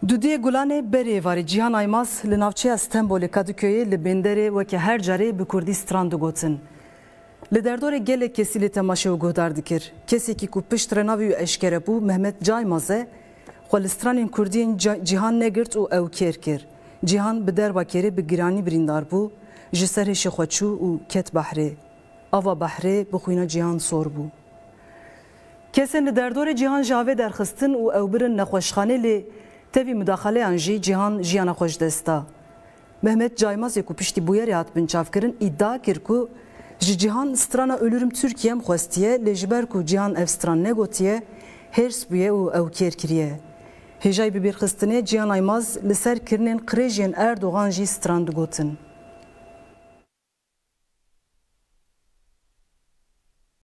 Dudê Gulanê berê varê Cîhan Aymaz li navçeya Stenbolê Kadıköyê li Benderê weke her carê bi Kurdî stran digotin. Li derdorê gelek kesî lê temaşe û guhdar dikir. Kesekî ku pişt renavî û eşkere bû Mehmet Caymaz e, xwe li stranên Kurdiyên cîhan negirt û ew kêr kir. Cîhan bi derbakerê bi giranî birîndar bû, ji ser hêşê xwe çû û ket behrê. Ava behrê bi xwîna cîhan sor bû. Kesên li derdorê cîhan ji avê derxistin û ew birin nexweşxanê lê tevî müdaxaleyan jî cîhan jiyana xwe ji dest da. Mehmet Caymazê ku piştî bûyerê hat binçavkirin îddia kir ku ji cîhan strana ölürüm Tirkiyem xwestiye lê ji ber ku cîhan ev stran negotiye hêrs bûye û ew kêr kiriye. Hêjayê bi bêrxistinê Cîhan Aymaz li ser kirinên qirêjiyên Erdogan jî stran digotin.